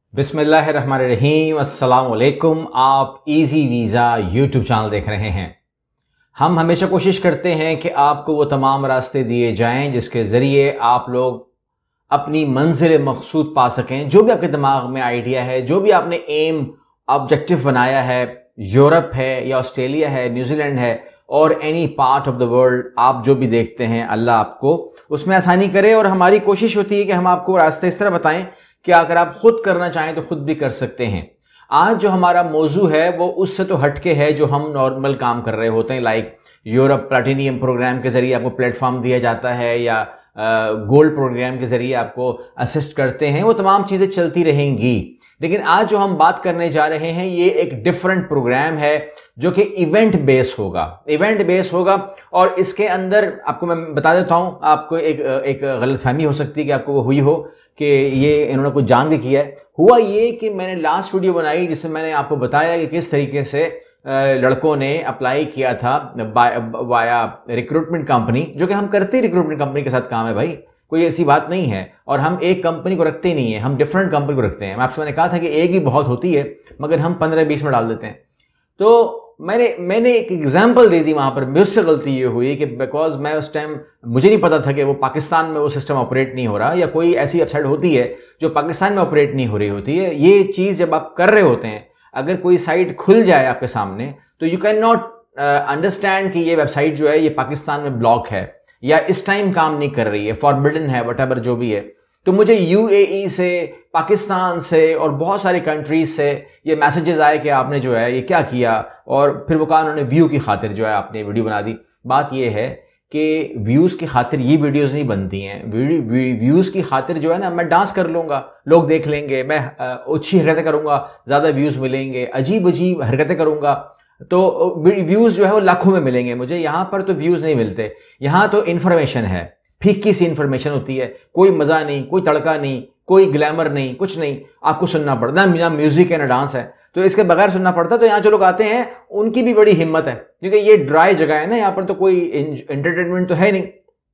बिस्मिल्लाहिर्रहमानिर्रहीम। अस्सलाम वालेकुम। आप इजी वीज़ा यूट्यूब चैनल देख रहे हैं। हम हमेशा कोशिश करते हैं कि आपको वो तमाम रास्ते दिए जाएं जिसके ज़रिए आप लोग अपनी मंजिल मकसूद पा सकें। जो भी आपके दिमाग में आइडिया है, जो भी आपने एम ऑब्जेक्टिव बनाया है, यूरोप है या ऑस्ट्रेलिया है, न्यूजीलैंड है और any part of the world, आप जो भी देखते हैं अल्लाह आपको उसमें आसानी करे। और हमारी कोशिश होती है कि हम आपको रास्ते इस तरह बताएं कि अगर आप खुद करना चाहें तो खुद भी कर सकते हैं। आज जो हमारा मौजू है वो उससे तो हटके है जो हम नॉर्मल काम कर रहे होते हैं, लाइक यूरोप प्लैटिनियम प्रोग्राम के जरिए आपको प्लेटफॉर्म दिया जाता है या गोल्ड प्रोग्राम के जरिए आपको असिस्ट करते हैं। वो तमाम चीज़ें चलती रहेंगी, लेकिन आज जो हम बात करने जा रहे हैं ये एक डिफरेंट प्रोग्राम है जो कि इवेंट बेस होगा। और इसके अंदर आपको मैं बता देता हूं, आपको एक गलतफहमी हो सकती है कि आपको वो हुई हो कि ये इन्होंने कुछ जान के किया है। हुआ ये कि मैंने लास्ट वीडियो बनाई जिसमें मैंने आपको बताया कि किस तरीके से लड़कों ने अप्लाई किया था वाया रिक्रूटमेंट कंपनी, जो कि हम करते ही रिक्रूटमेंट कंपनी के साथ काम है भाई, कोई ऐसी बात नहीं है। और हम एक कंपनी को रखते नहीं है, हम डिफरेंट कंपनी को रखते हैं। मैंने कहा था कि एक ही बहुत होती है, मगर हम 15-20 में डाल देते हैं। तो मैंने एक एग्जांपल दे दी वहां पर। मुझसे गलती ये हुई कि बिकॉज मैं उस टाइम मुझे नहीं पता था कि वो पाकिस्तान में वो सिस्टम ऑपरेट नहीं हो रहा, या कोई ऐसी वेबसाइट होती है जो पाकिस्तान में ऑपरेट नहीं हो रही होती है। ये चीज़ जब आप कर रहे होते हैं, अगर कोई साइट खुल जाए आपके सामने तो यू कैन नॉट अंडरस्टैंड कि ये वेबसाइट जो है ये पाकिस्तान में ब्लॉक है या इस टाइम काम नहीं कर रही है, फॉरबिडन है, वटएवर जो भी है। तो मुझे यूएई से, पाकिस्तान से और बहुत सारी कंट्रीज से ये मैसेजेस आए कि आपने जो है ये क्या किया, और फिर वो कहा उन्होंने व्यू की खातिर जो है आपने वीडियो बना दी। बात ये है कि व्यूज़ की खातिर ये वीडियोस नहीं बनती हैं। व्यूज़ की खातिर जो है ना, मैं डांस कर लूँगा, लोग देख लेंगे, मैं अच्छी हरकतें करूँगा, ज़्यादा व्यूज़ मिलेंगे, अजीब अजीब हरकतें करूँगा तो व्यूज़ जो है वो लाखों में मिलेंगे मुझे। यहाँ पर तो व्यूज़ नहीं मिलते, यहाँ तो इन्फॉर्मेशन है, फीकी सी इन्फॉर्मेशन होती है, कोई मज़ा नहीं, कोई तड़का नहीं, कोई ग्लैमर नहीं, कुछ नहीं। आपको सुनना पड़ता है, ना म्यूजिक है ना डांस है, तो इसके बगैर सुनना पड़ता है। तो यहाँ जो लोग आते हैं उनकी भी बड़ी हिम्मत है, क्योंकि ये ड्राई जगह है ना, यहाँ पर तो कोई एंटरटेनमेंट तो है नहीं।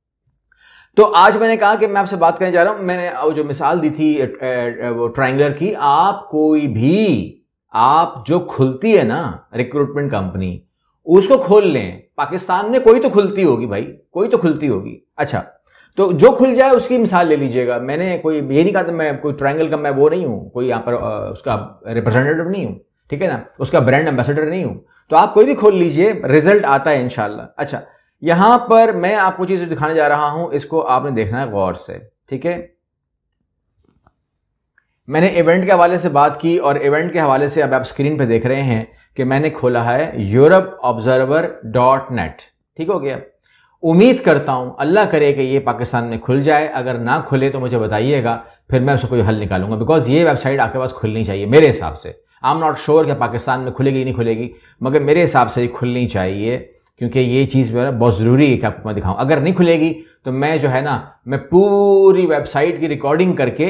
तो आज मैंने कहा कि मैं आपसे बात करने जा रहा हूँ। मैंने जो मिसाल दी थी वो ट्रायंगुलर की, आप कोई भी आप जो खुलती है ना रिक्रूटमेंट कंपनी, उसको खोल लें। पाकिस्तान में कोई तो खुलती होगी भाई, कोई तो खुलती होगी। अच्छा, तो जो खुल जाए उसकी मिसाल ले लीजिएगा। मैंने कोई ये नहीं कहा था, मैं कोई ट्रायंगल का मैं वो नहीं हूँ, कोई यहाँ पर उसका रिप्रेजेंटेटिव नहीं हूँ, ठीक है ना, उसका ब्रांड एम्बेसडर नहीं हूँ। तो आप कोई भी खोल लीजिए, रिजल्ट आता है इंशाल्लाह। अच्छा, यहाँ पर मैं आपको चीज़ दिखाने जा रहा हूँ, इसको आपने देखना है गौर से, ठीक है। मैंने इवेंट के हवाले से बात की, और इवेंट के हवाले से अब आप स्क्रीन पे देख रहे हैं कि मैंने खोला है europeobserver.net, ठीक हो गया। उम्मीद करता हूं, अल्लाह करे कि ये पाकिस्तान में खुल जाए। अगर ना खुले तो मुझे बताइएगा, फिर मैं उसको कोई हल निकालूंगा। बिकॉज ये वेबसाइट आपके पास खुलनी चाहिए मेरे हिसाब से। आई एम नॉट श्योर कि पाकिस्तान में खुलेगी नहीं खुलेगी, मगर मेरे हिसाब से ये खुलनी चाहिए, क्योंकि ये चीज़ जो है बहुत ज़रूरी है कि आपको मैं दिखाऊँ। अगर नहीं खुलेगी तो मैं जो है ना, मैं पूरी वेबसाइट की रिकॉर्डिंग करके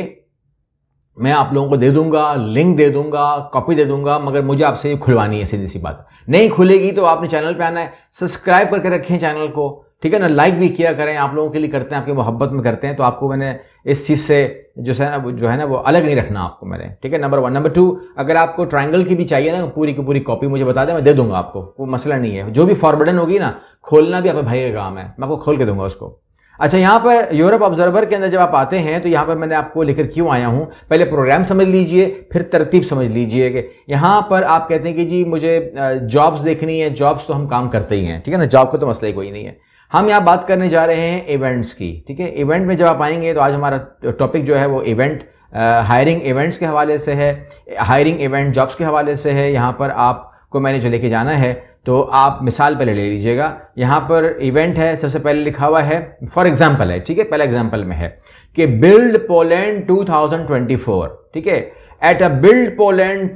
मैं आप लोगों को दे दूंगा, लिंक दे दूंगा, कॉपी दे दूंगा, मगर मुझे आपसे ये खुलवानी है, सीधी सी बात। नहीं खुलेगी तो आपने चैनल पे आना है, सब्सक्राइब करके रखें चैनल को, ठीक है ना, लाइक भी किया करें। आप लोगों के लिए करते हैं, आपकी मोहब्बत में करते हैं, तो आपको मैंने इस चीज़ से जो है ना वो अलग नहीं रखना आपको मैंने, ठीक है। नंबर 1। नंबर 2, अगर आपको ट्रायंगल की भी चाहिए ना पूरी की पूरी कॉपी, मुझे बता दें, मैं दे दूंगा आपको, कोई मसला नहीं है। जो भी फॉरवर्डन होगी ना, खोलना भी आपके भाई का काम है, मैं आपको खोल के दूंगा उसको। अच्छा, यहाँ पर यूरोप ऑब्जर्वर के अंदर जब आप आते हैं तो यहाँ पर मैंने आपको लेकर क्यों आया हूँ, पहले प्रोग्राम समझ लीजिए, फिर तरतीब समझ लीजिए। कि यहाँ पर आप कहते हैं कि जी मुझे जॉब्स देखनी है, जॉब्स तो हम काम करते ही हैं, ठीक है ना, जॉब का तो मसला ही कोई नहीं है। हम यहाँ बात करने जा रहे हैं इवेंट्स की, ठीक है। इवेंट में जब आप आएंगे तो आज हमारा टॉपिक जो है वो इवेंट हायरिंग इवेंट्स के हवाले से है, हायरिंग इवेंट जॉब्स के हवाले से है। यहाँ पर आपको मैंने जो लेके जाना है, तो आप मिसाल पहले ले लीजिएगा। यहाँ पर इवेंट है, सबसे पहले लिखा हुआ है फॉर एग्जाम्पल है, ठीक है। पहला एग्जाम्पल में है कि बिल्ड पोलैंड 2024, ठीक है। At a Build Poland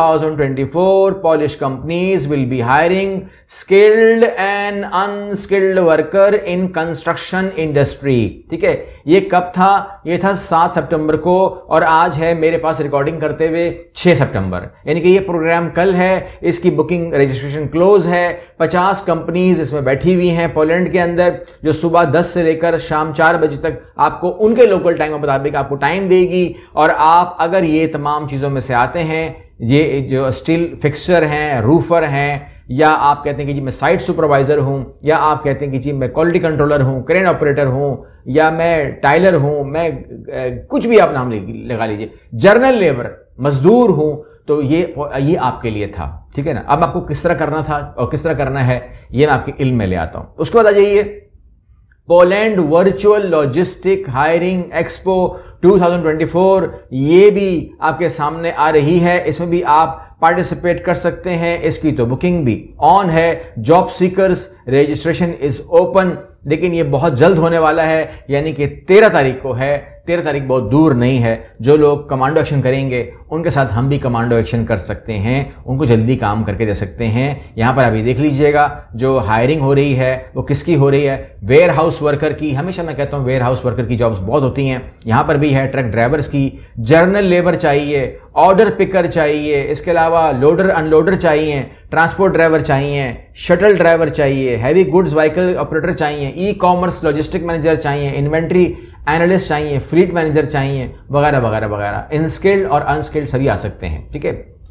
2024, Polish companies will be hiring skilled and unskilled worker in construction industry, ठीक है। ये कब था? ये था 7 सितंबर को, और आज है मेरे पास रिकॉर्डिंग करते हुए 6 सितंबर, यानी कि ये प्रोग्राम कल है, इसकी बुकिंग रजिस्ट्रेशन क्लोज है। 50 कंपनीज इसमें बैठी हुई हैं पोलैंड के अंदर, जो सुबह 10 से लेकर शाम 4 बजे तक आपको उनके लोकल टाइम के मुताबिक आपको टाइम देगी। और आप अगर ये तमाम तमाम चीज़ों में से आते हैं। ये जो स्टील फिक्सचर हैं, रूफर हैं, या आप कहते हैं कि जी मैं साइट सुपरवाइज़र हूँ, या आप कहते हैं कि जी मैं क्वालिटी कंट्रोलर हूँ, क्रेन ऑपरेटर हूँ, या मैं टाइलर हूँ, मैं कुछ भी आप नाम लगा लीजिए, जर्नल लेबर मजदूर हूँ, तो ये आपके लिए था। ठीक है ना। अब आपको किस तरह करना था और किस तरह करना है ये मैं आपके इल्म में ले आता हूँ। उसके बाद आ जाइए Poland virtual logistic hiring expo 2024, ये भी आपके सामने आ रही है। इसमें भी आप पार्टिसिपेट कर सकते हैं। इसकी तो बुकिंग भी ऑन है। Job seekers registration is open, लेकिन ये बहुत जल्द होने वाला है, यानी कि 13 तारीख को है। 13 तारीख बहुत दूर नहीं है। जो लोग कमांडो एक्शन करेंगे उनके साथ हम भी कमांडो एक्शन कर सकते हैं, उनको जल्दी काम करके दे सकते हैं। यहां पर अभी देख लीजिएगा जो हायरिंग हो रही है वो किसकी हो रही है, वेयर हाउस वर्कर की। हमेशा मैं कहता हूं वेयर हाउस वर्कर की जॉब्स बहुत होती हैं, यहां पर भी है। ट्रक ड्राइवर्स की, जर्नल लेबर चाहिए, ऑर्डर पिकर चाहिए, इसके अलावा लोडर अनलोडर चाहिए, ट्रांसपोर्ट ड्राइवर चाहिए, शटल ड्राइवर चाहिए, हैवी गुड्स व्हीकल ऑपरेटर चाहिए, ई कॉमर्स लॉजिस्टिक मैनेजर चाहिए, इन्वेंट्री एनालिस्ट चाहिए, फ्लीट मैनेजर चाहिए, वगैरह वगैरह वगैरह। इनस्किल्ड और अनस्किल्ड सभी आ सकते हैं। ठीक है।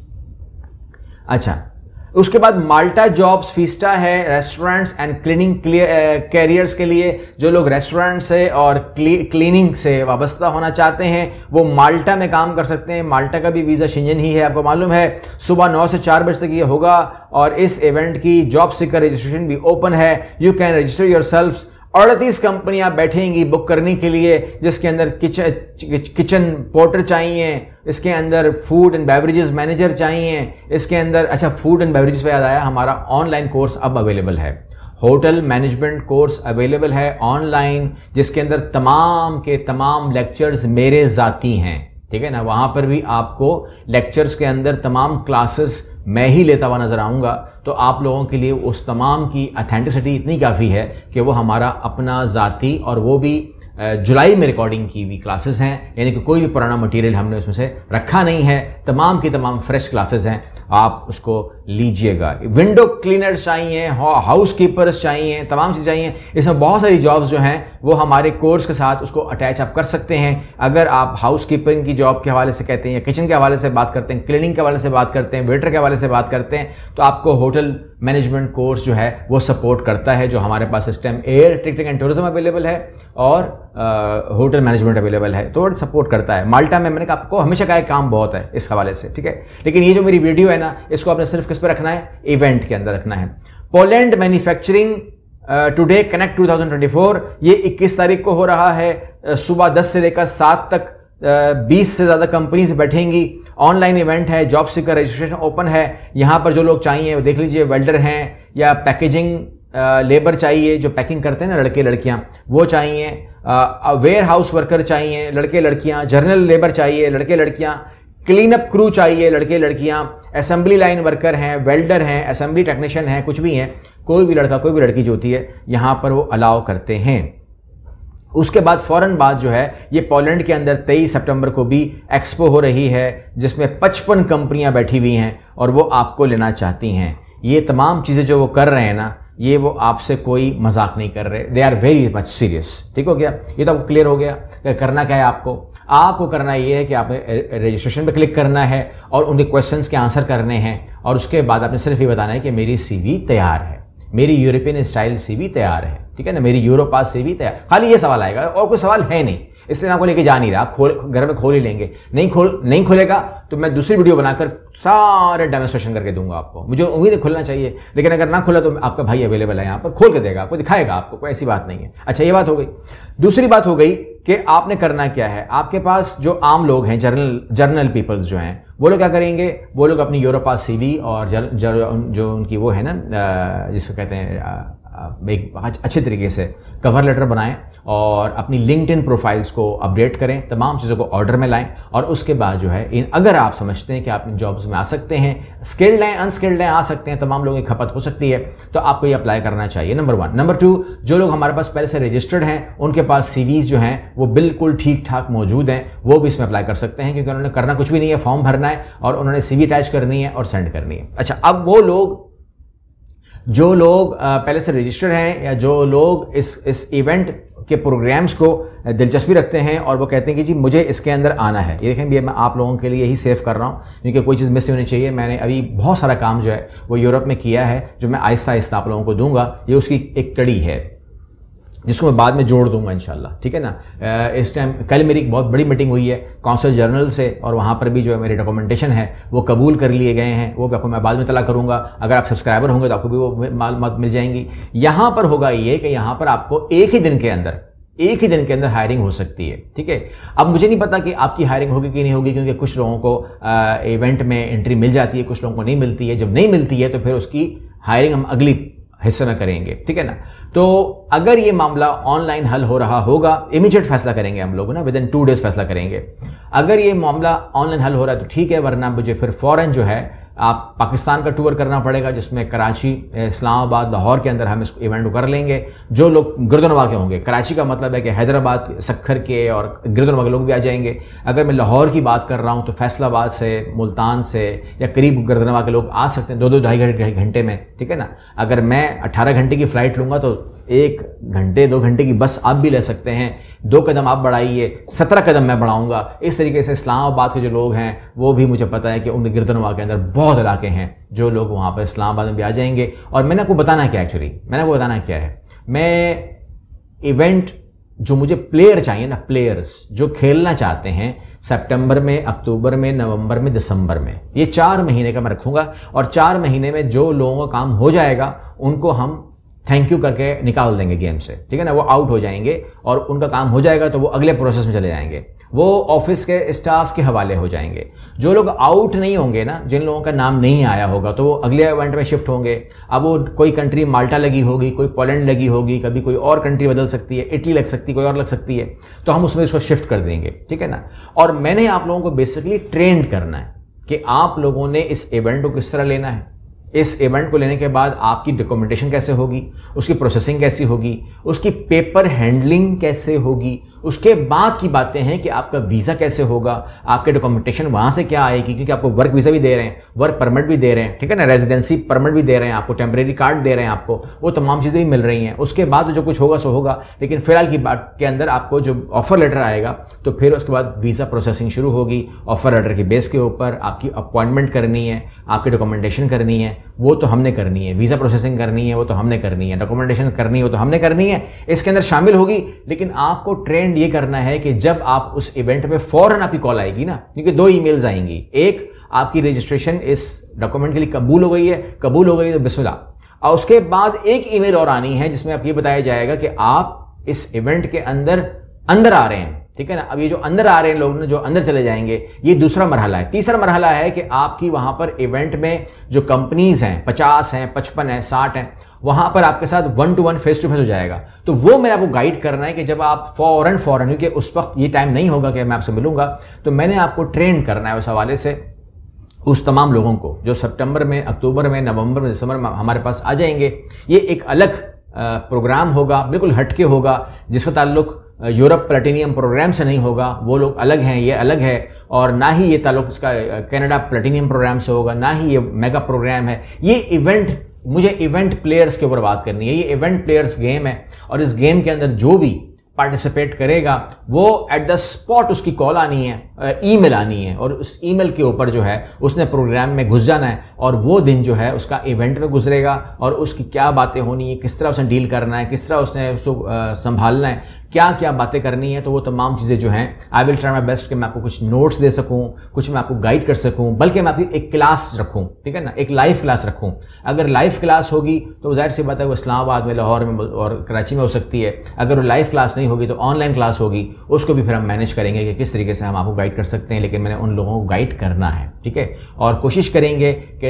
अच्छा, उसके बाद माल्टा जॉब्स फीस्टा है रेस्टोरेंट्स एंड क्लीनिंग कैरियर्स के लिए। जो लोग रेस्टोरेंट से और क्लीनिंग से वाबस्ता होना चाहते हैं वो माल्टा में काम कर सकते हैं। माल्टा का भी वीज़ा शेंजन ही है, आपको मालूम है। सुबह 9 से 4 बजे तक ये होगा और इस इवेंट की जॉब सीकर रजिस्ट्रेशन भी ओपन है। You can register yourself. 38 कंपनियां बैठेंगी बुक करने के लिए, जिसके अंदर किचन पोर्टर चाहिए, इसके अंदर फूड एंड बेवरेजेस मैनेजर चाहिए, इसके अंदर अच्छा फूड एंड बेवरेजेस पे याद आया, हमारा ऑनलाइन कोर्स अब अवेलेबल है। होटल मैनेजमेंट कोर्स अवेलेबल है ऑनलाइन, जिसके अंदर तमाम के तमाम लेक्चर्स मेरे ज़ाती हैं। ठीक है ना। वहां पर भी आपको लेक्चर्स के अंदर तमाम क्लासेस मैं ही लेता हुआ नजर आऊंगा, तो आप लोगों के लिए उस तमाम की ऑथेंटिसिटी इतनी काफ़ी है कि वो हमारा अपना ज़ाती, और वो भी जुलाई में रिकॉर्डिंग की हुई क्लासेस हैं, यानी कि कोई भी पुराना मटेरियल हमने उसमें से रखा नहीं है। तमाम की तमाम फ्रेश क्लासेस हैं, आप उसको लीजिएगा। विंडो क्लीनर्स चाहिए, हाउस कीपर्स चाहिए, तमाम चीज़ चाहिए। इसमें बहुत सारी जॉब्स जो हैं वो हमारे कोर्स के साथ उसको अटैच आप कर सकते हैं। अगर आप हाउस कीपिंग की जॉब के हवाले से कहते हैं, या किचन के हवाले से बात करते हैं, क्लीनिंग के हवाले से बात करते हैं, वेटर के हवाले से बात करते हैं, तो आपको होटल मैनेजमेंट कोर्स जो है वो सपोर्ट करता है, जो हमारे पास इस time air ticketing and tourism available है और होटल मैनेजमेंट अवेलेबल है, तो सपोर्ट करता है। माल्टा में मैंने आपको हमेशा कहा काम बहुत है इस हवाले से। ठीक है। लेकिन ये जो मेरी वीडियो है ना, इसको आपने सिर्फ किस पे रखना है, इवेंट के अंदर रखना है। पोलैंड मैन्युफैक्चरिंग टुडे कनेक्ट 2024, ये 21 तारीख को हो रहा है। सुबह 10 से लेकर 7 तक 20 से ज़्यादा कंपनीज बैठेंगी। ऑनलाइन इवेंट है, जॉब सीकर रजिस्ट्रेशन ओपन है। यहाँ पर जो लोग चाहिए वो देख लीजिए, वेल्डर हैं या पैकेजिंग लेबर चाहिए, जो पैकिंग करते हैं ना लड़के लड़कियाँ, वो चाहिए। वेयर हाउस वर्कर चाहिए लड़के लड़कियाँ, जर्नल लेबर चाहिए लड़के लड़कियाँ, क्लीन अप क्रू चाहिए लड़के लड़कियाँ, असेंबली लाइन वर्कर हैं, वेल्डर हैं, असेंबली टेक्नीशियन हैं, कुछ भी हैं, कोई भी लड़का कोई भी लड़की जो होती है यहाँ पर वो अलाउ करते हैं। उसके बाद फ़ौरन बाद जो है ये पोलैंड के अंदर 23 सितंबर को भी एक्सपो हो रही है, जिसमें 55 कंपनियां बैठी हुई हैं और वो आपको लेना चाहती हैं। ये तमाम चीज़ें जो वो कर रहे हैं ना, ये वो आपसे कोई मजाक नहीं कर रहे, they are very much serious. ठीक हो गया, ये तो आपको क्लियर हो गया। करना क्या है आपको करना ये है कि आपने रजिस्ट्रेशन पे क्लिक करना है और उनके क्वेश्चंस के आंसर करने हैं, और उसके बाद आपने सिर्फ ये बताना है कि मेरी सीवी तैयार है, मेरी यूरोपियन स्टाइल सीवी तैयार है। ठीक है ना, मेरी यूरोपास सीवी तैयार, खाली ये सवाल आएगा और कोई सवाल है नहीं, इसलिए आपको लेके जा नहीं रहा। आप घर में खोल ही लेंगे। नहीं खोलेगा तो मैं दूसरी वीडियो बनाकर सारे डेमोन्स्ट्रेशन करके दूंगा आपको। मुझे उम्मीद है खुलना चाहिए, लेकिन अगर ना खुला तो आपका भाई अवेलेबल है यहाँ पर, खोल के देगा आपको, दिखाएगा आपको, कोई ऐसी बात नहीं है। अच्छा, ये बात हो गई। दूसरी बात हो गई कि आपने करना क्या है। आपके पास जो आम लोग हैं, जर्नल पीपल्स जो हैं, वो लोग क्या करेंगे, वो लोग अपनी यूरोपास सीवी और जो उनकी वो है ना, जिसको कहते हैं एक अच्छे तरीके से कवर लेटर बनाएं और अपनी लिंक्डइन प्रोफाइल्स को अपडेट करें, तमाम चीज़ों को ऑर्डर में लाएं, और उसके बाद जो है अगर आप समझते हैं कि आप इन जॉब्स में आ सकते हैं, स्किल्ड हैं अनस्किल्ड हैं, आ सकते हैं, तमाम लोगों की खपत हो सकती है, तो आपको ये अप्लाई करना चाहिए, नंबर 1। नंबर 2, जो लोग हमारे पास पहले से रजिस्टर्ड हैं, उनके पास सीवीज जो हैं वो बिल्कुल ठीक ठाक मौजूद हैं, वो भी इसमें अप्लाई कर सकते हैं, क्योंकि उन्होंने करना कुछ भी नहीं है, फॉर्म भरना है और उन्होंने सीवी अटैच करनी है और सेंड करनी है। अच्छा, अब वो लोग जो लोग पहले से रजिस्टर्ड हैं या जो लोग इस इवेंट के प्रोग्राम्स को दिलचस्पी रखते हैं और वो कहते हैं कि जी मुझे इसके अंदर आना है, ये देखें भी मैं आप लोगों के लिए ही सेव कर रहा हूँ क्योंकि कोई चीज़ मिस नहीं होनी चाहिए। मैंने अभी बहुत सारा काम जो है वो यूरोप में किया है, जो मैं आहिस्ता आहिस्ता आप लोगों को दूंगा। ये उसकी एक कड़ी है जिसको मैं बाद में जोड़ दूंगा इंशाल्लाह, ठीक है ना। इस टाइम कल मेरी एक बहुत बड़ी मीटिंग हुई है कौंसल जनरल से और वहाँ पर भी जो है मेरे डॉक्यूमेंटेशन है वो कबूल कर लिए गए हैं, वो आपको मैं बाद में तला करूँगा। अगर आप सब्सक्राइबर होंगे तो आपको भी वो मालूमात मिल जाएंगी। यहाँ पर होगा ये कि यहाँ पर आपको एक ही दिन के अंदर हायरिंग हो सकती है, ठीक है। अब मुझे नहीं पता कि आपकी हायरिंग होगी कि नहीं होगी, क्योंकि कुछ लोगों को इवेंट में एंट्री मिल जाती है, कुछ लोगों को नहीं मिलती है। जब नहीं मिलती है तो फिर उसकी हायरिंग हम अगली हिस्से में करेंगे, ठीक है ना। तो अगर ये मामला ऑनलाइन हल हो रहा होगा, इमीडिएट फैसला करेंगे हम लोग ना, विद इन 2 डेज फैसला करेंगे। अगर ये मामला ऑनलाइन हल हो रहा है तो ठीक है, वरना मुझे फिर फौरन जो है आप पाकिस्तान का टूर करना पड़ेगा, जिसमें कराची, इस्लामाबाद, लाहौर के अंदर हम इस इवेंट को कर लेंगे। जो लोग गिरदनवा के होंगे, कराची का मतलब है कि हैदराबाद, सक्खर के और गिरदनवा के लोग भी आ जाएंगे। अगर मैं लाहौर की बात कर रहा हूँ तो फैसलाबाद से, मुल्तान से या करीब गिरदनवा के लोग आ सकते हैं 2-2 घंटे में, ठीक है ना। अगर मैं 18 घंटे की फ़्लाइट लूँगा तो 1 घंटे 2 घंटे की बस आप भी ले सकते हैं। 2 कदम आप बढ़ाइए, 17 कदम मैं बढ़ाऊँगा। इस तरीके से इस्लामाबाद के जो लोग हैं वो भी मुझे पता है कि उन गिरदनवा के अंदर बहुत इलाके हैं जो लोग वहाँ पर इस्लामाबाद में भी आ जाएंगे। और मैंने आपको बताना क्या है, मैं इवेंट जो मुझे प्लेयर चाहिए ना, प्लेयर्स जो खेलना चाहते हैं सितंबर में, अक्टूबर में, नवंबर में, दिसंबर में, ये 4 महीने का मैं रखूँगा। और 4 महीने में जो लोगों का काम हो जाएगा उनको हम थैंक यू करके निकाल देंगे गेम से, ठीक है ना। वो आउट हो जाएंगे और उनका काम हो जाएगा तो वो अगले प्रोसेस में चले जाएंगे, वो ऑफिस के स्टाफ के हवाले हो जाएंगे। जो लोग आउट नहीं होंगे ना, जिन लोगों का नाम नहीं आया होगा, तो वो अगले इवेंट में शिफ्ट होंगे। अब वो कोई कंट्री माल्टा लगी होगी, कोई पोलैंड लगी होगी, कभी कोई और कंट्री बदल सकती है, इटली लग सकती है, कोई और लग सकती है, तो हम उसमें इसको शिफ्ट कर देंगे, ठीक है ना। और मैंने आप लोगों को बेसिकली ट्रेंड करना है कि आप लोगों ने इस इवेंट को किस तरह लेना है। इस इवेंट को लेने के बाद आपकी डॉक्यूमेंटेशन कैसे होगी, उसकी प्रोसेसिंग कैसी होगी, उसकी पेपर हैंडलिंग कैसे होगी, उसके बाद की बातें हैं कि आपका वीज़ा कैसे होगा, आपके डॉक्यूमेंटेशन वहाँ से क्या आएगी, क्योंकि आपको वर्क वीज़ा भी दे रहे हैं, वर्क परमिट भी दे रहे हैं, ठीक है ना, रेजिडेंसी परमिट भी दे रहे हैं आपको, टेम्परेरी कार्ड दे रहे हैं आपको, वो तमाम चीज़ें भी मिल रही हैं। उसके बाद जो कुछ होगा सो होगा, लेकिन फिलहाल की बात के अंदर आपको जो ऑफर लेटर आएगा तो फिर उसके बाद वीज़ा प्रोसेसिंग शुरू होगी। ऑफर लेटर के बेस के ऊपर आपकी अपॉइंटमेंट करनी है, आपकी डॉक्यूमेंटेशन करनी है, वो तो हमने करनी है, वीज़ा प्रोसेसिंग करनी है, वो तो हमने करनी है, डॉक्यूमेंटेशन करनी है, वो तो हमने करनी है, इसके अंदर शामिल होगी। लेकिन आपको ट्रेंड ये करना है कि जब आप उस इवेंट में फौरन आपकी कॉल आएगी ना, क्योंकि 2 ईमेल्स आएंगी, एक आपकी रजिस्ट्रेशन इस डॉक्यूमेंट के लिए कबूल हो गई है तो बिस्मिल्लाह, और उसके बाद एक ईमेल और आनी है जिसमें आपको ये बताया जाएगा कि आप इस इवेंट के अंदर आ रहे हैं, ठीक है ना। अब ये जो अंदर आ रहे हैं लोग ना, जो अंदर चले जाएंगे, ये दूसरा मरहला है। तीसरा मरहला है कि आपकी वहां पर इवेंट में जो कंपनीज हैं, 50 हैं, 55 हैं, 60 हैं, वहां पर आपके साथ 1-to-1 फेस टू फेस हो जाएगा। तो वो मैंने आपको गाइड करना है कि जब आप फौरन क्योंकि उस वक्त ये टाइम नहीं होगा कि मैं आपसे मिलूंगा, तो मैंने आपको ट्रेन करना है उस हवाले से उस तमाम लोगों को जो सितंबर में, अक्टूबर में, नवंबर में, दिसंबर में हमारे पास आ जाएंगे। ये एक अलग प्रोग्राम होगा, बिल्कुल हटके होगा, जिसका ताल्लुक यूरोप प्लेटिनियम प्रोग्राम से नहीं होगा। वो लोग अलग हैं, ये अलग है। और ना ही ये ताल्लुक इसका कनाडा प्लेटिनियम प्रोग्राम से होगा, ना ही ये मेगा प्रोग्राम है। ये इवेंट, मुझे इवेंट प्लेयर्स के ऊपर बात करनी है। ये इवेंट प्लेयर्स गेम है और इस गेम के अंदर जो भी पार्टिसिपेट करेगा वो एट द स्पॉट उसकी कॉल आनी है, ईमेल आनी है, और उस ईमेल के ऊपर जो है उसने प्रोग्राम में घुस जाना है और वो दिन जो है उसका इवेंट में गुजरेगा और उसकी क्या बातें होनी है, किस तरह उसने डील करना है, किस तरह उसने उसको संभालना है, क्या क्या बातें करनी है। तो वो तमाम चीज़ें जो हैं I will try my best कि मैं आपको कुछ नोट्स दे सकूं, कुछ मैं आपको गाइड कर सकूं, बल्कि मैं आपकी एक क्लास रखूं, ठीक है ना, एक लाइव क्लास रखूं। अगर लाइव क्लास होगी तो जाहिर सी बात है वो इस्लामाबाद में, लाहौर में और कराची में हो सकती है। अगर वो लाइव क्लास नहीं होगी तो ऑनलाइन क्लास होगी, उसको भी फिर हम मैनेज करेंगे कि किस तरीके से हम आपको गाइड कर सकते हैं। लेकिन मैंने उन लोगों को गाइड करना है, ठीक है, और कोशिश करेंगे कि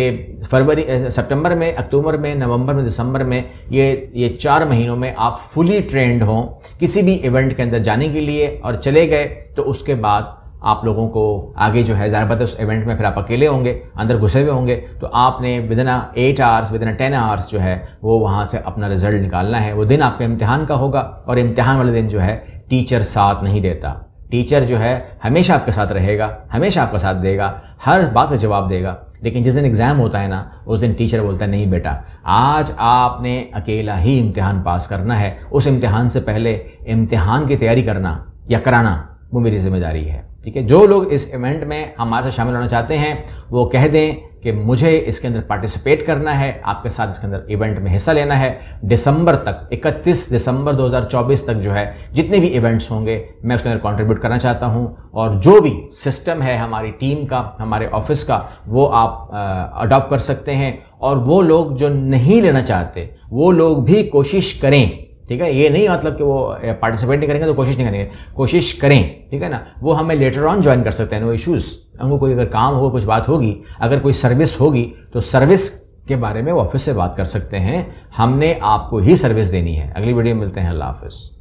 फरवरी, सितंबर में, अक्टूबर में, नवंबर में, दिसंबर में, ये 4 महीनों में आप फुली ट्रेंड हों किसी भी इवेंट के अंदर जाने के लिए। और चले गए तो उसके बाद आप लोगों को आगे जो है ज़ाहिर बात है उस इवेंट में फिर आप अकेले होंगे, अंदर घुसे हुए होंगे, तो आपने विदिन 8 आवर्स, विदिन 10 आवर्स जो है वो वहाँ से अपना रिजल्ट निकालना है। वो दिन आपके इम्तिहान का होगा और इम्तिहान वाले दिन जो है टीचर साथ नहीं देता। टीचर जो है हमेशा आपके साथ रहेगा, हमेशा आपका साथ देगा, हर बात का जवाब देगा। लेकिन जिस दिन एग्ज़ाम होता है ना, उस दिन टीचर बोलता है नहीं बेटा, आज आपने अकेला ही इम्तिहान पास करना है, उस इम्तिहान से पहले इम्तिहान की तैयारी करना या कराना वो मेरी जिम्मेदारी है। ठीक है, जो लोग इस इवेंट में हमारे साथ शामिल होना चाहते हैं वो कह दें कि मुझे इसके अंदर पार्टिसिपेट करना है, आपके साथ इसके अंदर इवेंट में हिस्सा लेना है। दिसंबर तक, 31 दिसंबर 2024 तक जो है जितने भी इवेंट्स होंगे मैं उसके अंदर कंट्रीब्यूट करना चाहता हूं, और जो भी सिस्टम है हमारी टीम का, हमारे ऑफिस का, वो आप अडॉप्ट कर सकते हैं। और वो लोग जो नहीं लेना चाहते वो लोग भी कोशिश करें। ठीक है, ये नहीं मतलब कि वो पार्टिसिपेट नहीं करेंगे तो कोशिश नहीं करेंगे, कोशिश करें। ठीक है ना, वो हमें लेटर ऑन ज्वाइन कर सकते हैं, नो इश्यूज़। उनको कोई अगर काम होगा, कुछ बात होगी, अगर कोई सर्विस होगी तो सर्विस के बारे में वो ऑफिस से बात कर सकते हैं। हमने आपको ही सर्विस देनी है। अगली वीडियो में मिलते हैं। अल्लाह हाफिज़।